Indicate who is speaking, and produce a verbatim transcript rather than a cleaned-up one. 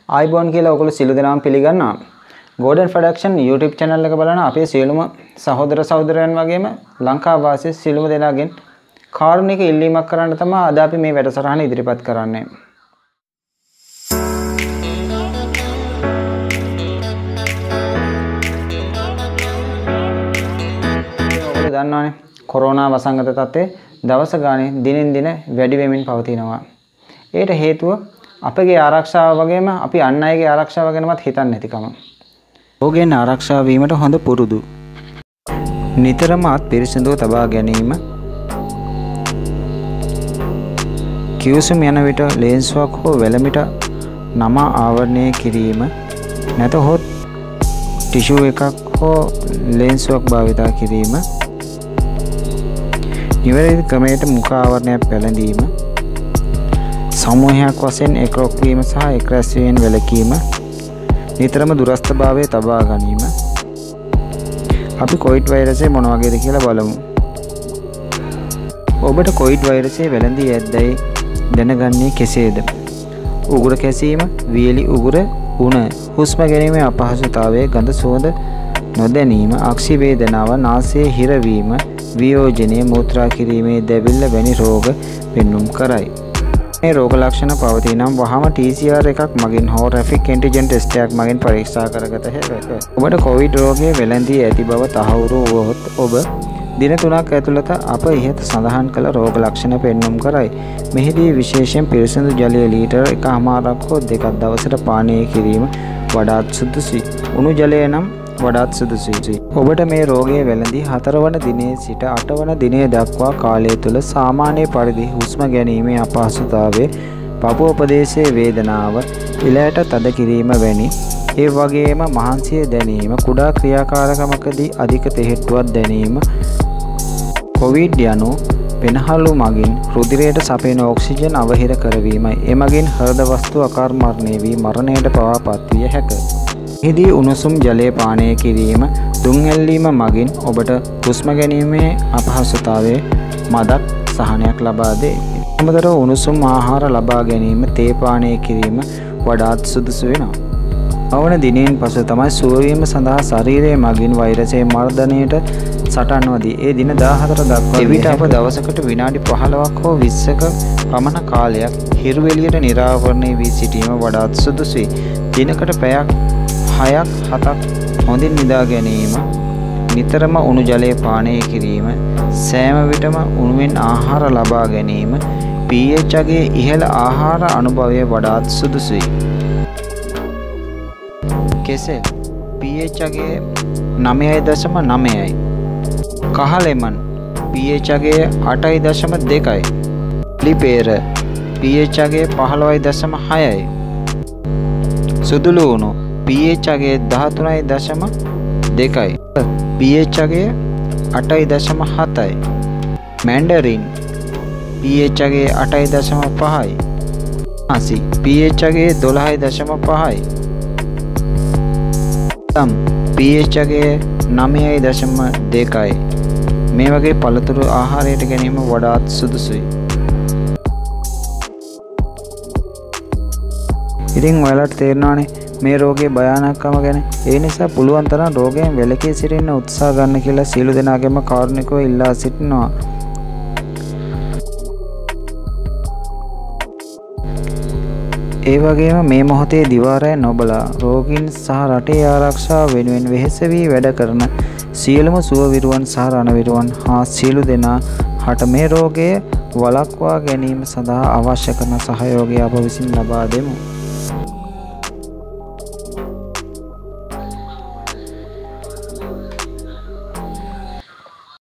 Speaker 1: ආයිබෝන් කියලා ඔයගොල්ලෝ සියලු දෙනාම පිළිගන්නවා. Golden Production YouTube channel එක බලන අපේ සියලුම සහෝදර සහෝදරයන් වගේම ලංකා වාසී සියලුම දෙනාගෙන් කාරුණික ඉල්ලීමක් කරන්න තමයි අද අපි මේ වැඩසටහන ඉදිරිපත් කරන්නේ. ඔයගොල්ලෝ දන්නවනේ කොරෝනා වසංගත තත්ත්වය දවස ගානේ දිනෙන් දින වැඩි වෙමින් පවතිනවා. ඒට හේතුව අපගේ ආරක්ෂාව වගේම අපි අන් අයගේ ආරක්ෂාව ගැනවත් හිතන්නේ නැතිකම. රෝගයෙන් ආරක්ෂා වීමට හොඳ පුරුදු. නිතරම අත් පිරිසිදුව තබා ගැනීම. කිව්සුම් යන විට ලේන්සුවක් හෝ වැලමිට නම ආවරණය කිරීම. නැතහොත් ටිෂු එකක් හෝ ලේන්සුවක් භාවිතා කිරීම. නිවැරදි ක්‍රමයට මුඛ ආවරණයක් පැළඳීම. සමූහයක් වශයෙන් එක්රොක් වීම සහ එක් රැස් වීමෙන් වැළකීම. නිතරම දුරස්ථභාවය තබා ගැනීම. අපි කොවිඩ් වෛරසය මොන වගේද කියලා බලමු. ඔබට කොවිඩ් වෛරසය වැළඳී ඇද්දැයි දැනගන්නේ කෙසේද? උගුර කැසීම, වියලි උගුර, උණ, හුස්ම ගැනීමේ අපහසුතාවය, ගඳ සුවඳ නොදැනීම, අක්ෂි වේදනාව, නාසයේ හිරවීම, වියෝජනය, මූත්‍රා කිරීමේ දැවිල්ල වැනි රෝග පෙන්නුම් කරයි. මේ රෝග ලක්ෂණ පවතී නම් වහාම T C R එකක් මගින් හෝ රැපිඩ් ඇන්ටිජන් ටෙස්ට් එකක් මගින් පරීක්ෂා කරගත හැකියි. ඔබට කොවිඩ් රෝගය වැළඳී ඇති බව තහවුරු වුවහොත් ඔබ දින තුනක් ඇතුළත අප ඉහත සඳහන් කළ රෝග ලක්ෂණ පෙන්නුම් කරයි. මෙහිදී විශේෂයෙන් පිරිසිදු ජලය ලීටර එකමාරක් හෝ දෙකක් දවසට පානය කිරීම වඩාත් සුදුසුයි. උණු ජලය නම් වඩාත් සුදුසුයි. ඔබට මේ රෝගය වැළඳී හතර වන දිනේ සිට අට වන දිනේ දක්වා කාලය තුල සාමාන්‍ය පරිදි හුස්ම ගැනීමේ අපහසුතාවය, පපුව ප්‍රදේශයේ වේදනාව, ඉලයට තද කිරීම වැනි ඒ වගේම මහන්සිය දැනීම, කුඩා ක්‍රියාකාරකමකදී අධික තෙහෙට්ටුවක් දැනීම, කොවිඩ් යනු පෙනහළු මගින් රුධිරයට සපයන ඔක්සිජන් අවහිර කරවීමයි. එමගින් හෘද වස්තු අකාර්මණය වී මරණයට පවා පත්විය හැකිය. එහිදී උණුසුම් ජලය පානය කිරීම, දුම් ඇල්ලීම මගින් ඔබට හුස්ම ගැනීමේ අපහසුතාවයේ මදක් සහනයක් ලබා දෙයි. අමතරව උණුසුම් ආහාර ලබා ගැනීම, තේ පානය කිරීම වඩාත් සුදුසු වෙනවා. අවන දිනෙන් පසු තමයි සුවවීම සඳහා ශරීරයේ මගින් වෛරසයේ මර්ධනයට සටන් වදී. ඒ දින දාහතර දක්වා එවිට අප දවසකට විනාඩි පහළොවක් හෝ විස්සක පමණ කාලයක් හිරු එළියට නිරාවරණය වී සිටීම වඩාත් සුදුසුයි. දිනකට පැයක් හයක් හතක් හොඳින් නිදා ගැනීම, නිතරම උණු ජලය පානය කිරීම, සෑම විටම උණුවෙන් ආහාර ලබා ගැනීම, pH ගේ ඉහළ ආහාර අනුභවය වඩාත් සුදුසුයි. කෙසෙල් pH ගේ නවය දශම නවයයි. කහ ලෙමන් pH ගේ අටයි දශම දෙකයි. ලිපේර pH ගේ පහළොවයි දශම හයයි. සුදු ලුණු pH ගේ දහතුනයි දශම දෙකයි. pH ගේ අටයි දශම හතයි. මැන්ඩරින් pH ගේ අටයි දශම පහයි. අසි pH ගේ දොළහයි දශම පහයි. තම් pH ගේ නවයයි දශම දෙකයි. මේ වගේ පළතුරු ආහාරයට ගැනීම වඩාත් සුදුසුයි. ඉතින් ඔයාලට තේරෙනවානේ මේ රෝගයේ භයානකම ගැන. ඒ නිසා පුළුවන් තරම් රෝගයෙන් වැළකී සිටින්න උත්සාහ ගන්න කියලා සියලු දෙනාගේම කාරුණිකව ඉල්ලා සිටිනවා. ඒ වගේම මේ මොහොතේ දිවාරය නොබලා රෝගීන් සහ රටේ ආරක්ෂාව වෙනුවෙන් වෙහෙස වී වැඩ කරන සියලුම සුවවිරුවන් සහ රණවිරුවන් හා සියලු දෙනා හට මේ රෝගය වළක්වා ගැනීම සඳහා අවශ්‍ය කරන සහයෝගය අප විසින් ලබා දෙමු.